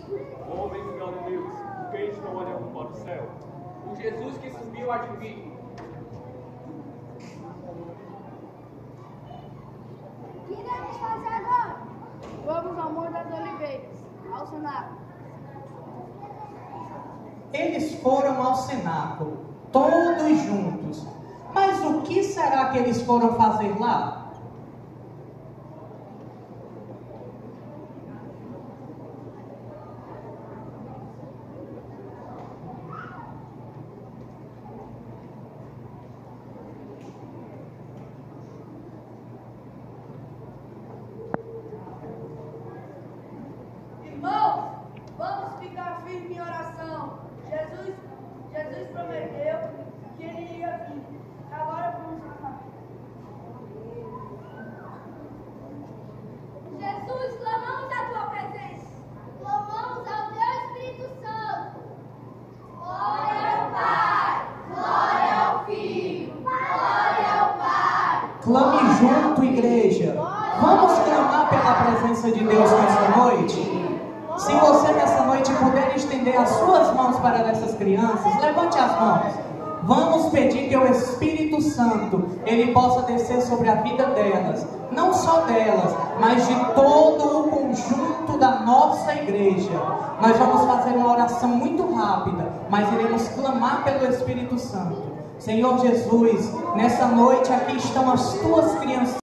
Homens galileus, por que estão olhando para o céu? O Jesus que subiu há de vir. O que iremos fazer agora? Vamos ao Monte das Oliveiras, ao cenáculo. Eles foram ao cenáculo, todos juntos. Mas o que será que eles foram fazer lá? Irmãos, vamos ficar firmes em oração. Jesus prometeu que ele ia vir. Agora vamos orar. Jesus, clamamos a tua presença. Clamamos ao teu Espírito Santo. Glória ao Pai, glória ao Filho, glória ao Pai. Clame junto, igreja. Vamos clamar pela presença de Deus nessa noite? Se você nessa noite puder estender as suas mãos para essas crianças, levante as mãos. Vamos pedir que o Espírito Santo, ele possa descer sobre a vida delas. Não só delas, mas de todo o conjunto da nossa igreja. Nós vamos fazer uma oração muito rápida, mas iremos clamar pelo Espírito Santo. Senhor Jesus, nessa noite aqui estão as tuas crianças.